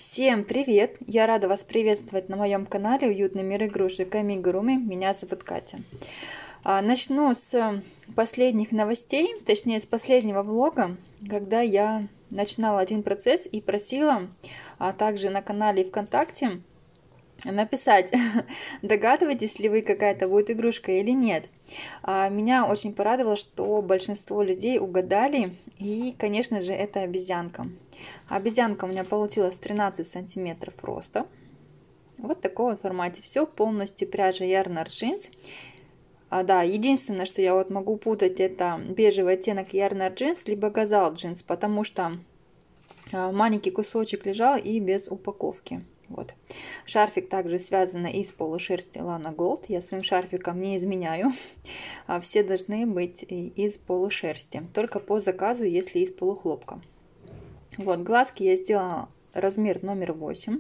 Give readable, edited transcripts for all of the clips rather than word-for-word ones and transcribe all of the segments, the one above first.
Всем привет! Я рада вас приветствовать на моем канале Уютный мир игрушек Амигуруми. Меня зовут Катя. Начну с последних новостей, точнее с последнего влога, когда я начинала один процесс и просила, а также на канале ВКонтакте написать, догадываетесь ли вы, какая-то будет игрушка или нет. Меня очень порадовало, что большинство людей угадали, и, конечно же, это обезьянка. Обезьянка у меня получилась 13 сантиметров роста. Вот в таком вот формате. Все полностью пряжа Yarn Jeans. Да, единственное, что я вот могу путать, это бежевый оттенок Yarn Jeans, либо Gazal Jeans, потому что маленький кусочек лежал и без упаковки. Вот. Шарфик также связан из полушерсти Lana Gold. Я своим шарфиком не изменяю. Все должны быть из полушерсти. Только по заказу, если из полухлопка. Вот, глазки я сделала размер номер 8.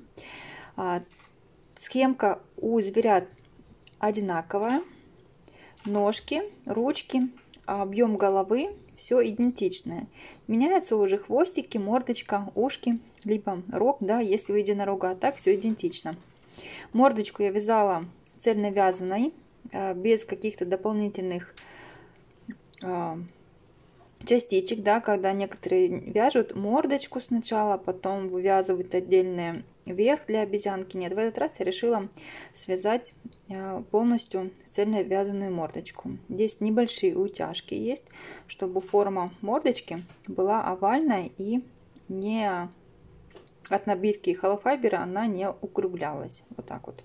Схемка у зверят одинаковая. Ножки, ручки, объем головы, все идентичное. Меняются уже хвостики, мордочка, ушки, либо рог, да, если у единорога, а так все идентично. Мордочку я вязала цельновязанной, без каких-то дополнительных частичек, да, когда некоторые вяжут мордочку сначала, потом вывязывают отдельный верх для обезьянки. Нет, в этот раз я решила связать полностью цельно вязаную мордочку. Здесь небольшие утяжки есть, чтобы форма мордочки была овальная и не от набивки холофайбера она не укруглялась. Вот так вот.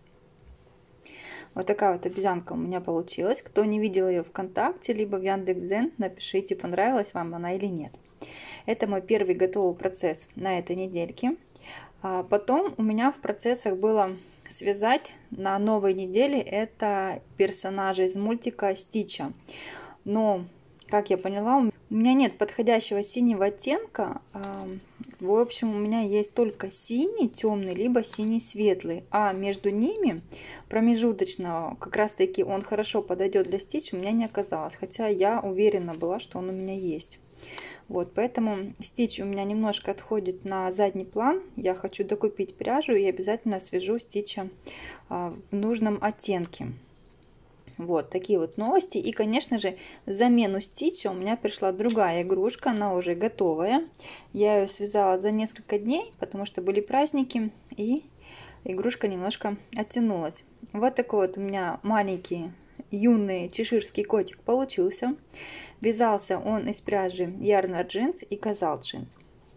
Вот такая вот обезьянка у меня получилась. Кто не видел ее ВКонтакте, либо в Яндекс.Дзен, напишите, понравилась вам она или нет. Это мой первый готовый процесс на этой недельке. Потом у меня в процессах было связать на новой неделе это персонажа из мультика Стича. Но, как я поняла, у меня нет подходящего синего оттенка. В общем, у меня есть только синий темный, либо синий светлый. А между ними промежуточного, как раз таки он хорошо подойдет для Стич, у меня не оказалось. Хотя я уверена была, что он у меня есть. Вот, поэтому Стич у меня немножко отходит на задний план. Я хочу докупить пряжу и обязательно свяжу Стича в нужном оттенке. Вот такие вот новости. И, конечно же, замену Стича у меня пришла другая игрушка. Она уже готовая. Я ее связала за несколько дней, потому что были праздники. И игрушка немножко оттянулась. Вот такой вот у меня маленький юный чеширский котик получился. Вязался он из пряжи Yarn Jeans и Gazal Jeans.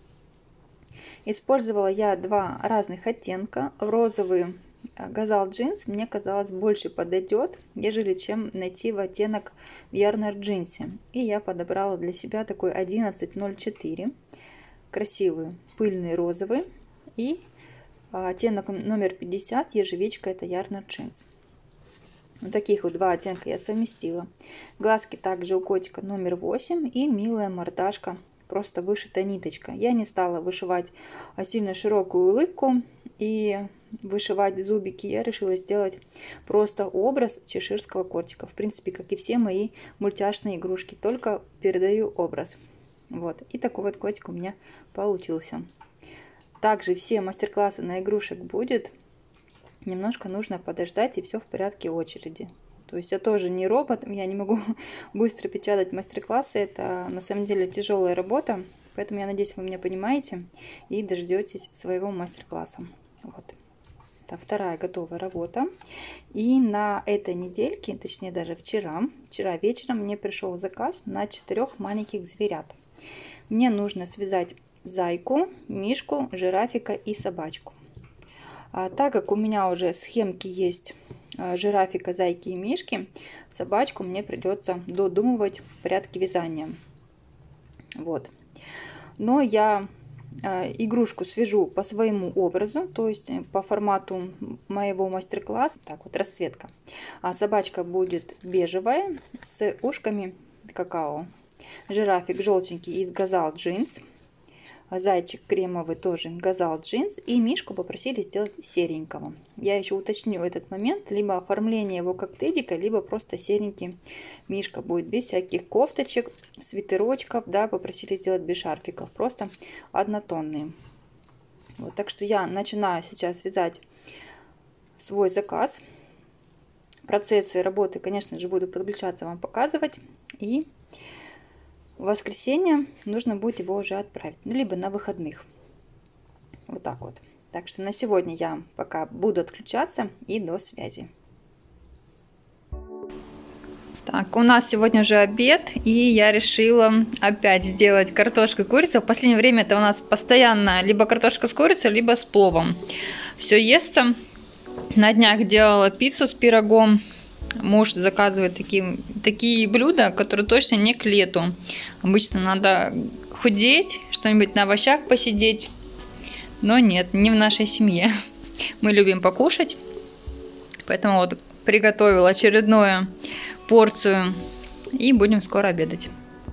Использовала я два разных оттенка. Розовый Gazal Jeans мне казалось больше подойдет, нежели чем найти в оттенок в Yarn Jeans. И я подобрала для себя такой 1104. Красивый пыльный розовый. И оттенок номер 50 ежевичка, это Yarn Jeans. Вот таких вот два оттенка я совместила. Глазки также у котика номер 8 и милая мордашка, просто вышита ниточка. Я не стала вышивать сильно широкую улыбку и вышивать зубики. Я решила сделать просто образ чеширского котика. В принципе, как и все мои мультяшные игрушки, только передаю образ. Вот. И такой вот котик у меня получился. Также все мастер-классы на игрушек будет. Немножко нужно подождать, и все в порядке очереди. То есть я тоже не робот, я не могу быстро печатать мастер-классы. Это на самом деле тяжелая работа, поэтому я надеюсь, вы меня понимаете и дождетесь своего мастер-класса. Вот. Это вторая готовая работа. И на этой недельке, точнее даже вчера вечером мне пришел заказ на 4 маленьких зверят. Мне нужно связать зайку, мишку, жирафика и собачку. Так как у меня уже схемки есть жирафика, зайки и мишки, собачку мне придется додумывать в порядке вязания. Вот. Но я игрушку свяжу по своему образу, то есть по формату моего мастер-класса. Так вот, расцветка. Собачка будет бежевая с ушками какао. Жирафик желтенький из Gazal Jeans. Зайчик кремовый тоже Gazal Jeans. И мишку попросили сделать серенького. Я еще уточню этот момент. Либо оформление его как тедика, либо просто серенький мишка будет без всяких кофточек, свитерочков. Да, попросили сделать без шарфиков. Просто однотонные. Вот Вот, так что я начинаю сейчас вязать свой заказ. Процессы работы, конечно же, буду подключаться, вам показывать. И в воскресенье нужно будет его уже отправить, либо на выходных. Вот так вот. Так что на сегодня я пока буду отключаться и до связи. Так, у нас сегодня уже обед, и я решила опять сделать картошку и курицу. В последнее время это у нас постоянно либо картошка с курицей, либо с пловом. Все естся. На днях делала пиццу с пирогом. Муж заказывает такие блюда, которые точно не к лету. Обычно надо худеть, что-нибудь на овощах посидеть. Но нет, не в нашей семье. Мы любим покушать. Поэтому вот приготовила очередную порцию. И будем скоро обедать.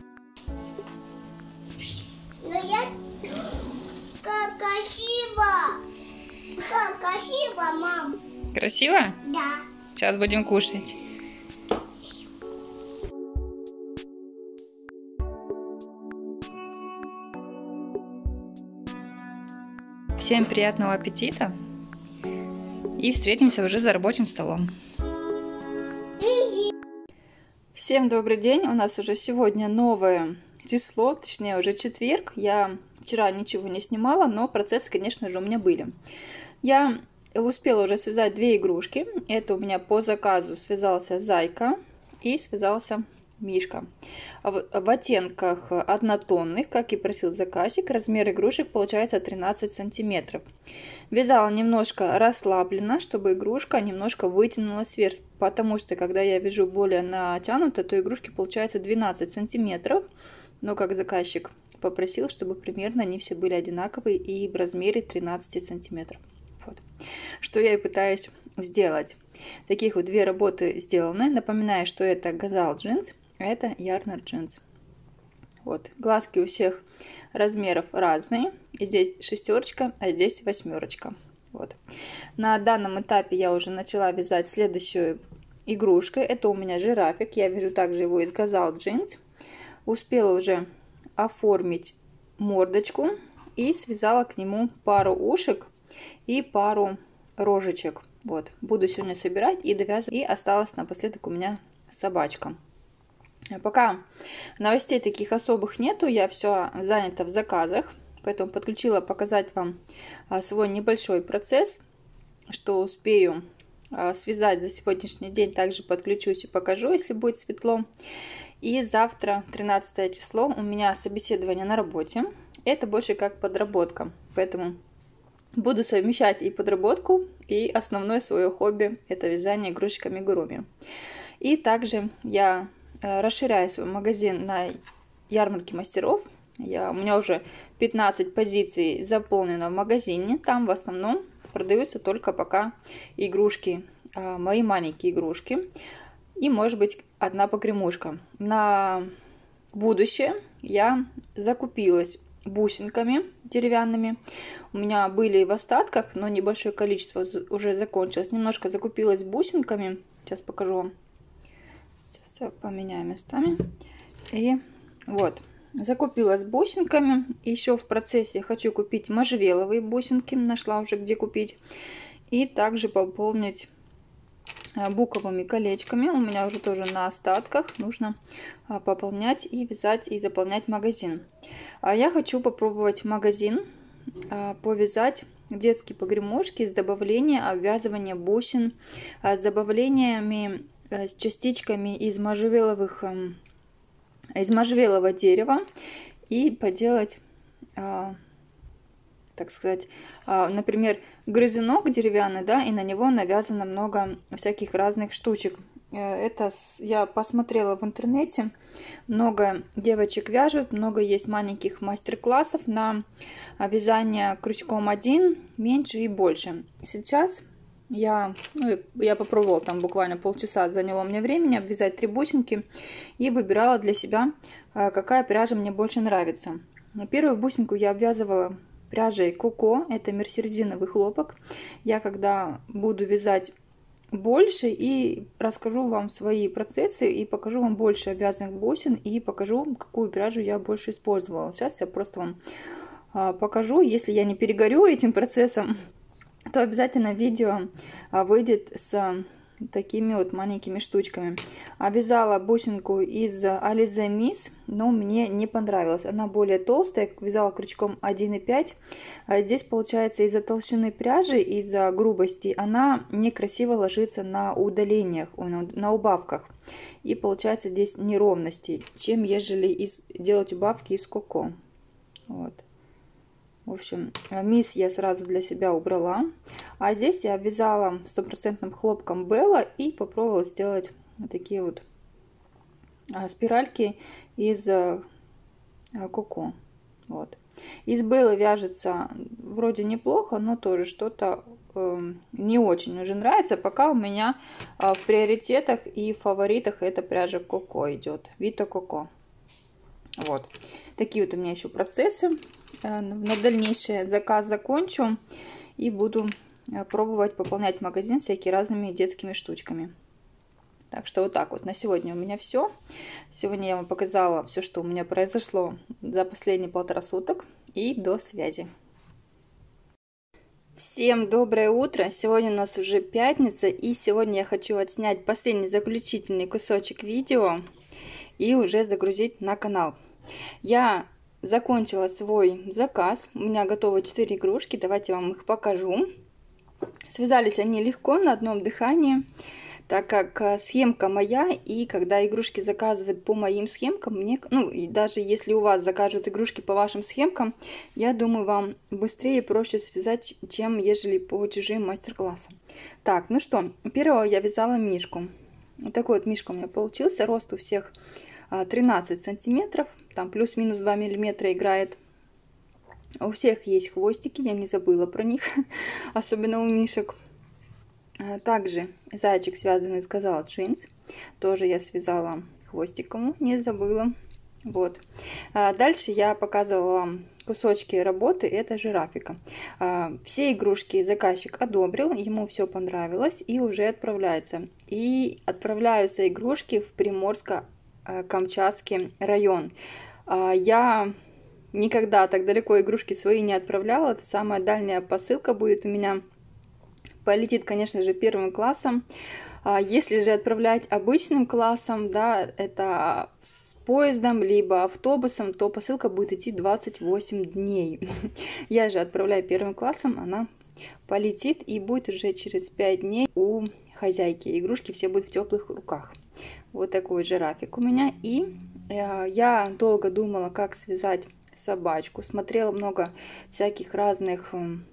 Красиво, мам. Красиво? Да. Сейчас будем кушать. Всем приятного аппетита. И встретимся уже за рабочим столом. Всем добрый день. У нас уже сегодня новое число, точнее уже четверг. Я вчера ничего не снимала, но процессы, конечно же, у меня были. Я успела уже связать две игрушки. Это у меня по заказу связался Зайка и связался Мишка. В оттенках однотонных, как и просил заказчик, размер игрушек получается 13 сантиметров. Вязала немножко расслабленно, чтобы игрушка немножко вытянулась вверх, потому что когда я вяжу более натянуто, то игрушки получается 12 сантиметров. Но как заказчик попросил, чтобы примерно они все были одинаковые и в размере 13 сантиметров. Вот. Что я и пытаюсь сделать. Таких вот две работы сделаны. Напоминаю, что это Gazal Jeans, а это Yarner Jeans. Вот. Глазки у всех размеров разные. И здесь шестерочка, а здесь восьмерочка. Вот. На данном этапе я уже начала вязать следующую игрушку. Это у меня жирафик. Я вяжу также его из Gazal Jeans. Успела уже оформить мордочку и связала к нему пару ушек и пару рожечек. Вот. Буду сегодня собирать и довязывать. И осталось напоследок у меня собачка. Пока новостей таких особых нету, я все занята в заказах. Поэтому подключила показать вам свой небольшой процесс, что успею связать за сегодняшний день. Также подключусь и покажу, если будет светло. И завтра, 13 число, у меня собеседование на работе. Это больше как подработка. Поэтому буду совмещать и подработку, и основное свое хобби – это вязание игрушек-амигуруми. И также я расширяю свой магазин на ярмарке мастеров. У меня уже 15 позиций заполнено в магазине. Там в основном продаются только пока игрушки, мои маленькие игрушки. И может быть одна погремушка. На будущее я закупилась бусинками деревянными. У меня были в остатках, но небольшое количество уже закончилось. Немножко закупилась бусинками. Сейчас покажу вам. Сейчас я поменяю местами. И вот. Закупилась бусинками. Еще в процессе хочу купить можжевеловые бусинки. Нашла уже где купить. И также пополнить буковыми колечками. У меня уже тоже на остатках. Нужно пополнять и вязать и заполнять магазин. Я хочу попробовать магазин повязать детские погремушки с добавлением обвязывания бусин, с добавлениями, с частичками из можжевелового дерева и поделать, так сказать, например, грызунок деревянный, да, и на него навязано много всяких разных штучек. Это я посмотрела в интернете, много девочек вяжут, много есть маленьких мастер-классов на вязание крючком 1, меньше и больше. Сейчас я попробовала, там буквально полчаса заняло мне времени обвязать 3 бусинки и выбирала для себя, какая пряжа мне больше нравится. Первую бусинку я обвязывала пряжей Коко, это мерсеризиновый хлопок. Я когда буду вязать больше и расскажу вам свои процессы и покажу вам больше обвязанных бусин и покажу, какую пряжу я больше использовала. Сейчас я просто вам покажу. Если я не перегорю этим процессом, то обязательно видео выйдет с такими вот маленькими штучками. Вязала бусинку из Alize Miss, но мне не понравилась. Она более толстая, вязала крючком 1,5. Здесь получается из-за толщины пряжи, из-за грубости, она некрасиво ложится на удалениях, на убавках. И получается здесь неровности, чем ежели делать убавки из коко. Вот. В общем, мисс я сразу для себя убрала. А здесь я вязала стопроцентным хлопком Белла и попробовала сделать вот такие вот спиральки из коко. Вот. Из Беллы вяжется вроде неплохо, но тоже что-то не очень уже нравится. Пока у меня в приоритетах и фаворитах эта пряжа коко идет. Вита коко. Вот. Такие вот у меня еще процессы. На дальнейший заказ закончу и буду пробовать пополнять магазин всякими разными детскими штучками. Так что вот так вот. На сегодня у меня все. Сегодня я вам показала все, что у меня произошло за последние 1,5 суток. И до связи. Всем доброе утро! Сегодня у нас уже пятница. И сегодня я хочу отснять последний заключительный кусочек видео и уже загрузить на канал. Я закончила свой заказ. У меня готовы 4 игрушки. Давайте я вам их покажу. Связались они легко, на одном дыхании, так как схемка моя, и когда игрушки заказывают по моим схемкам, и даже если у вас закажут игрушки по вашим схемкам, я думаю, вам быстрее и проще связать, чем ежели по чужим мастер-классам. Так, ну что, первого я вязала мишку. Вот такой вот мишка у меня получился. Рост у всех 13 сантиметров, там плюс-минус 2 миллиметра играет. У всех есть хвостики, я не забыла про них, особенно у мишек. Также зайчик, связанный с Gazal Jeans, тоже я связала хвостиком, не забыла. Вот. Дальше я показывала вам кусочки работы, это жирафика. Все игрушки заказчик одобрил, ему все понравилось и уже отправляется. И отправляются игрушки в Приморско-Камчатский район. Я никогда так далеко игрушки свои не отправляла, это самая дальняя посылка будет у меня. Полетит, конечно же, 1 классом. Если же отправлять обычным классом, да, это с поездом, либо автобусом, то посылка будет идти 28 дней. Я же отправляю 1 классом, она полетит и будет уже через 5 дней у хозяйки. Игрушки все будут в теплых руках. Вот такой жирафик у меня. И я долго думала, как связать собачку. Смотрела много всяких разных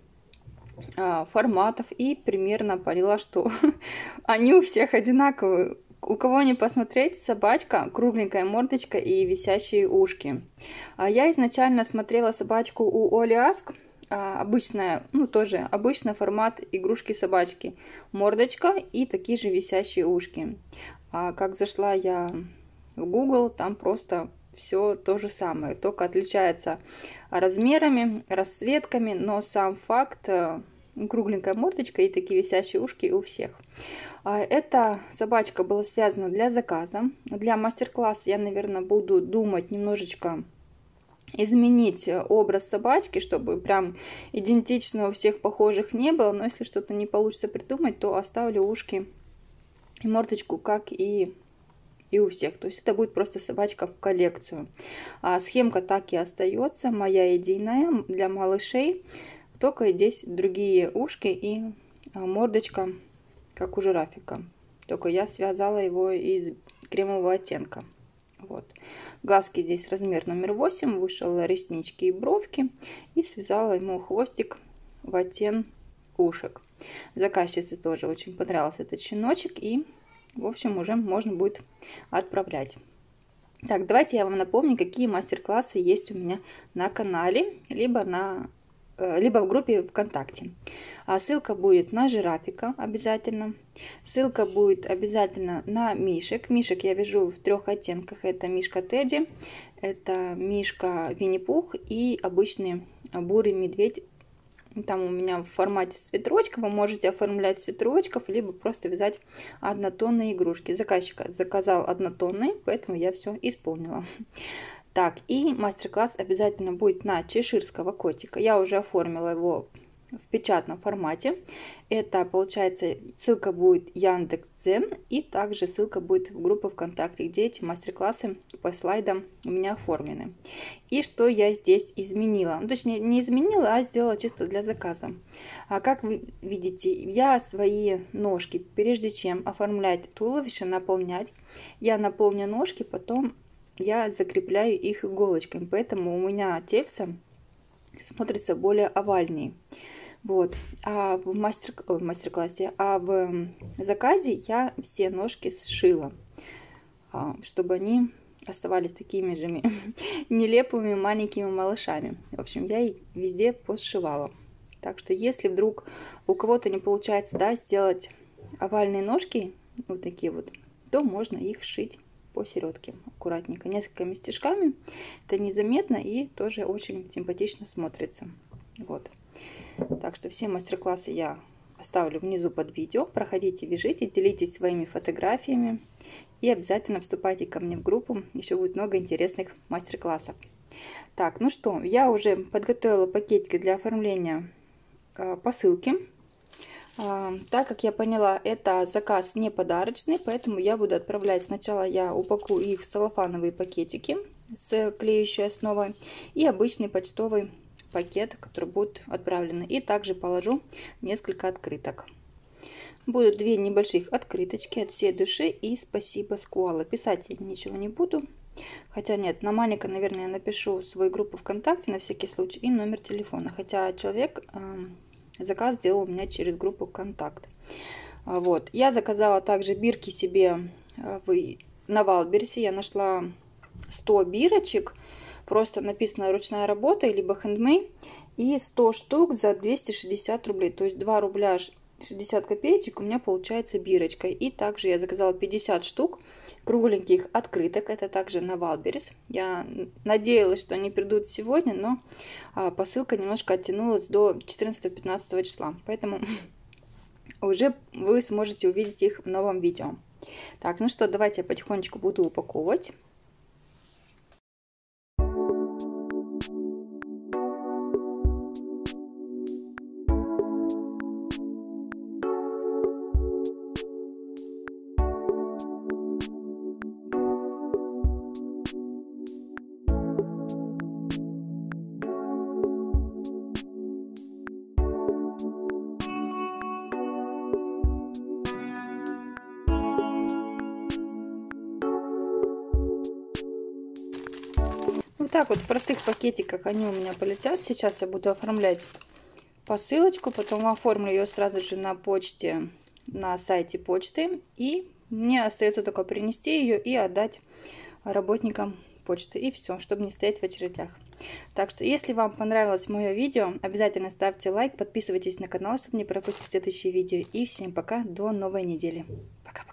форматов и примерно поняла, что они у всех одинаковые. У кого не посмотреть, собачка, кругленькая мордочка и висящие ушки. Я изначально смотрела собачку у Оли Аск, обычная, тоже обычный формат игрушки собачки, мордочка и такие же висящие ушки. Как зашла я в Google, там просто все то же самое, только отличается размерами, расцветками, но сам факт кругленькая мордочка и такие висящие ушки у всех. Эта собачка была связана для заказа. Для мастер-класса я, наверное, буду думать немножечко изменить образ собачки, чтобы прям идентично у всех похожих не было, но если что-то не получится придумать, то оставлю ушки и мордочку, как и у всех. То есть это будет просто собачка в коллекцию. Схемка так и остается, моя единая для малышей. Только здесь другие ушки и мордочка, как у жирафика. Только я связала его из кремового оттенка. Вот. Глазки здесь размер номер 8. Вышел реснички и бровки. И связала ему хвостик в оттенок ушек. Заказчице тоже очень понравился этот щеночек. И в общем, уже можно будет отправлять. Так, давайте я вам напомню, какие мастер-классы есть у меня на канале, либо в группе ВКонтакте. Ссылка будет на жирафика обязательно. Ссылка будет обязательно на мишек. Мишек я вяжу в 3 оттенках. Это мишка Тедди, это мишка Винни-Пух и обычный бурый медведь. Там у меня в формате цветочка. Вы можете оформлять цветочков, либо просто вязать однотонные игрушки. Заказчик заказал однотонные, поэтому я все исполнила. Так, и мастер-класс обязательно будет на чеширского котика. Я уже оформила его в печатном формате. Это, получается, ссылка будет Яндекс.Дзен, и также ссылка будет в группу ВКонтакте, где эти мастер-классы по слайдам у меня оформлены. И что я здесь изменила? Ну, точнее, не изменила, а сделала чисто для заказа. Как вы видите, я свои ножки, прежде чем оформлять туловище, наполнять, я наполню ножки, потом я закрепляю их иголочками, поэтому у меня тельце смотрится более овальнее. Вот, а в мастер-классе, в заказе я все ножки сшила, чтобы они оставались такими же нелепыми маленькими малышами. В общем, я их везде посшивала. Так что, если вдруг у кого-то не получается, да, сделать овальные ножки, вот такие вот, то можно их сшить посередке аккуратненько, несколькими стежками. Это незаметно и тоже очень симпатично смотрится. Вот. Так что все мастер-классы я оставлю внизу под видео. Проходите, вяжите, делитесь своими фотографиями и обязательно вступайте ко мне в группу. Еще будет много интересных мастер-классов. Так, ну что, я уже подготовила пакетики для оформления посылки. Так как я поняла, это заказ не подарочный, поэтому я буду отправлять. Сначала я упакую их в целлофановые пакетики с клеющей основой и обычный почтовый пакет, который будет отправлен. И также положу несколько открыток. Будут две небольших открыточки от всей души и спасибо Скуала. Писать я ничего не буду. Хотя нет, на маленько, наверное, я напишу свою группу ВКонтакте на всякий случай и номер телефона. Хотя человек заказ сделал у меня через группу «Контакт». Вот. Я заказала также бирки себе на Валбересе. Я нашла 100 бирочек. Просто написано ручная работа, либо хендмейд. И 100 штук за 260 рублей. То есть 2 рубля 60 копеечек у меня получается бирочка. И также я заказала 50 штук кругленьких открыток. Это также на Валберес. Я надеялась, что они придут сегодня, но посылка немножко оттянулась до 14-15 числа. Поэтому уже вы сможете увидеть их в новом видео. Так, ну что, давайте я потихонечку буду упаковывать. Вот так вот в простых пакетиках они у меня полетят. Сейчас я буду оформлять посылочку, потом оформлю ее сразу же на почте, на сайте почты. И мне остается только принести ее и отдать работникам почты. И все, чтобы не стоять в очередях. Так что, если вам понравилось мое видео, обязательно ставьте лайк, подписывайтесь на канал, чтобы не пропустить следующие видео. И всем пока, до новой недели. Пока-пока.